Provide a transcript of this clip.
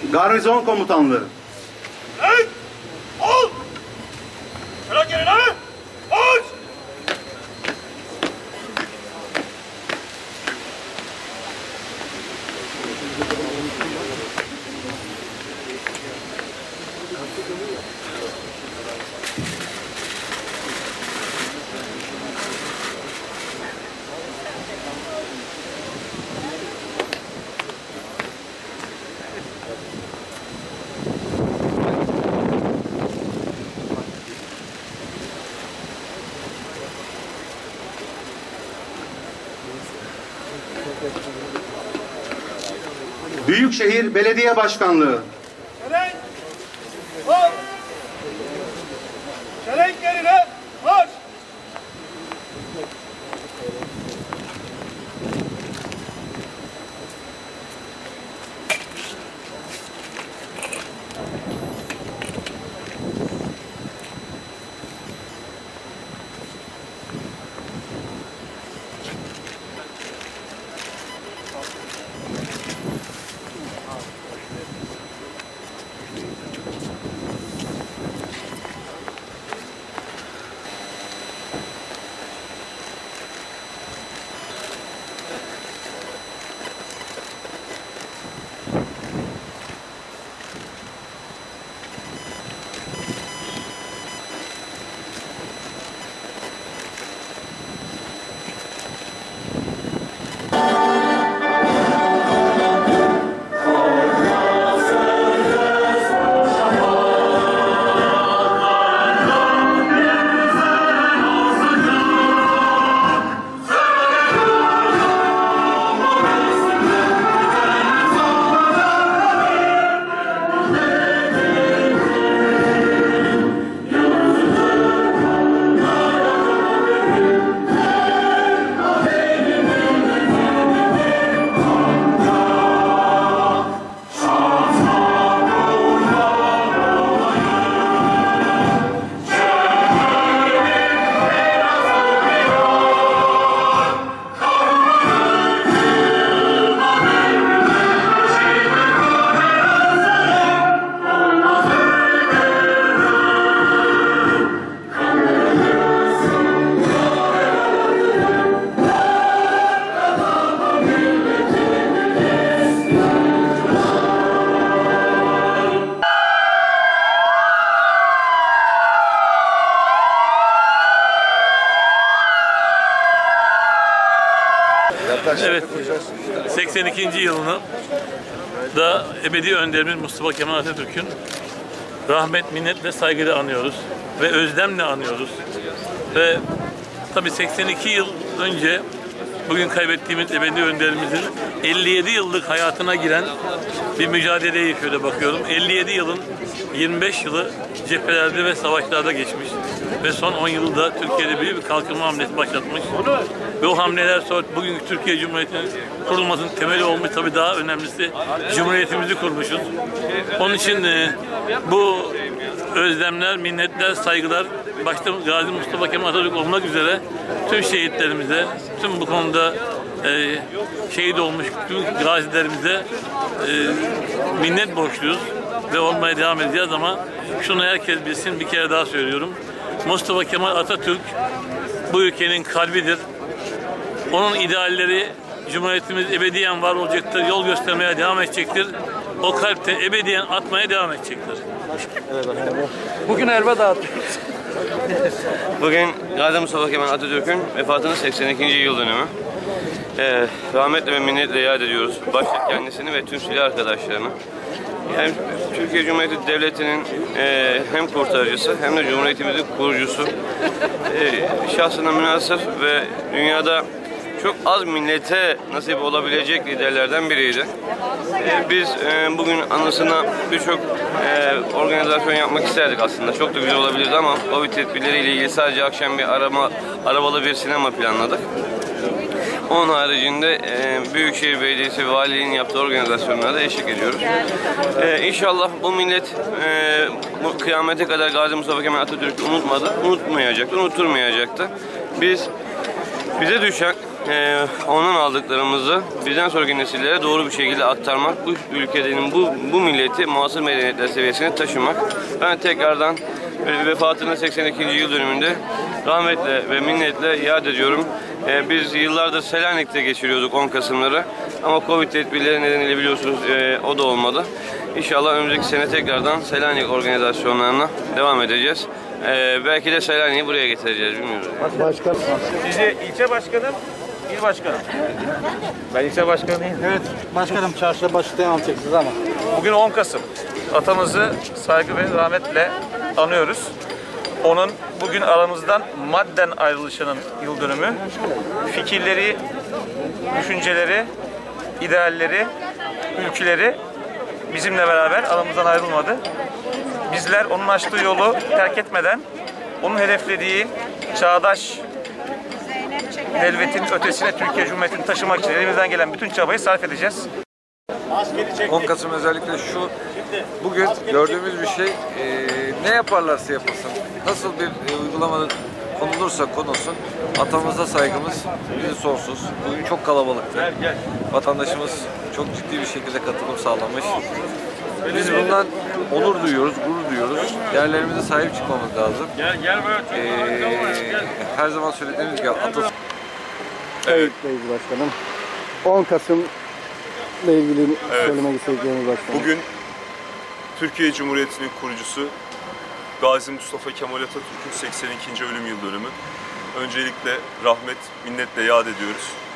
Garnizon Komutanlığı. Evet! Ol! Bırak yerine! Ol! Büyükşehir Belediye Başkanlığı. Çelenk! Ol! Çelenk yerine! Marş! Evet, 82. yılını da ebedi önderimiz Mustafa Kemal Atatürk'ün rahmet, minnet ve saygıyla anıyoruz ve özlemle anıyoruz. Ve tabii 82 yıl önce bugün kaybettiğimiz ebedi önderimizin 57 yıllık hayatına giren bir mücadeleye şöyle bakıyorum. 57 yılın 25 yılı cephelerde ve savaşlarda geçmiş ve son 10 yılda Türkiye'de büyük bir kalkınma hamlesi başlatmış. Ve o hamleler sonra bugünkü Türkiye Cumhuriyeti'nin kurulmasının temeli olmuş, tabii daha önemlisi Cumhuriyetimizi kurmuşuz. Onun için bu özlemler, minnetler, saygılar başta Gazi Mustafa Kemal Atatürk olmak üzere tüm şehitlerimize, tüm bu konuda şehit olmuş tüm gazilerimize minnet borçluyuz ve olmaya devam edeceğiz ama şunu herkes bilsin, bir kere daha söylüyorum. Mustafa Kemal Atatürk bu ülkenin kalbidir. Onun idealleri Cumhuriyetimiz ebediyen var olacaktır, yol göstermeye devam edecektir. O kalpte ebediyen atmaya devam edecektir. Bugün helva dağıtıyoruz. Bugün Gazi Mustafa Kemal Atatürk'ün vefatının 82. yıl dönümü. Rahmetle ve minnetle yad ediyoruz. Başta kendisini ve tüm silah arkadaşlarını. Yani Türkiye Cumhuriyeti Devleti'nin hem kurtarıcısı hem de Cumhuriyetimizin kurucusu. Şahsına münasır ve dünyada çok az millete nasip olabilecek liderlerden biriydi. Biz bugün anısına birçok organizasyon yapmak isterdik aslında. Çok da güzel olabilirdi ama Covid tedbirleriyle ilgili sadece akşam bir arabalı bir sinema planladık. Onun haricinde Büyükşehir Belediyesi ve Valiliğin yaptığı organizasyonlara eşlik ediyoruz. İnşallah bu millet bu kıyamete kadar Gazi Mustafa Kemal Atatürk'ü unutmadı, unutmayacaktı, unutturmayacaktı. Bize düşen ondan aldıklarımızı bizden sonraki nesillere doğru bir şekilde aktarmak, bu ülkenin, bu milleti muasır medeniyetler seviyesine taşımak. Ben tekrardan vefatının 82. yıl dönümünde rahmetle ve minnetle yad ediyorum. Biz yıllardır Selanik'te geçiriyorduk 10 Kasım'ları ama Covid tedbirleri nedeniyle biliyorsunuz o da olmadı. İnşallah önümüzdeki sene tekrardan Selanik organizasyonlarına devam edeceğiz. Belki de Selanik'i buraya getireceğiz, bilmiyoruz. Sizi ilçe başkanım, il başkanım. Ben ilçe başkanıyım. Evet başkanım çarşıda başlayan alacaksınız ama. Bugün 10 Kasım. Atamızı saygı ve rahmetle anıyoruz. Onun bugün aramızdan madden ayrılışının yıl dönümü. Fikirleri, düşünceleri, idealleri, ülkeleri bizimle beraber aramızdan ayrılmadı. Bizler onun açtığı yolu terk etmeden onun hedeflediği çağdaş devletin ötesine Türkiye Cumhuriyeti'ni taşımak için elimizden gelen bütün çabayı sarf edeceğiz. 10 Kasım özellikle bugün gördüğümüz bir şey, ne yaparlarsa yapılsın, nasıl bir uygulama konulursa konulsun, atamıza saygımız bizi sonsuz. Bugün çok kalabalıktı. Vatandaşımız çok ciddi bir şekilde katılım sağlamış. Biz bundan onur duyuyoruz, gurur duyuyoruz. Değerlerimize sahip çıkmamız lazım. Her zaman söylediğimiz gibi Atatürk. Evet başkanım. 10 Kasım ile ilgili söylemek istedikleriniz başkanım. Bugün Türkiye Cumhuriyeti'nin kurucusu Gazi Mustafa Kemal Atatürk'ün 82. ölüm yıl dönümü. Öncelikle rahmet, minnetle yad ediyoruz.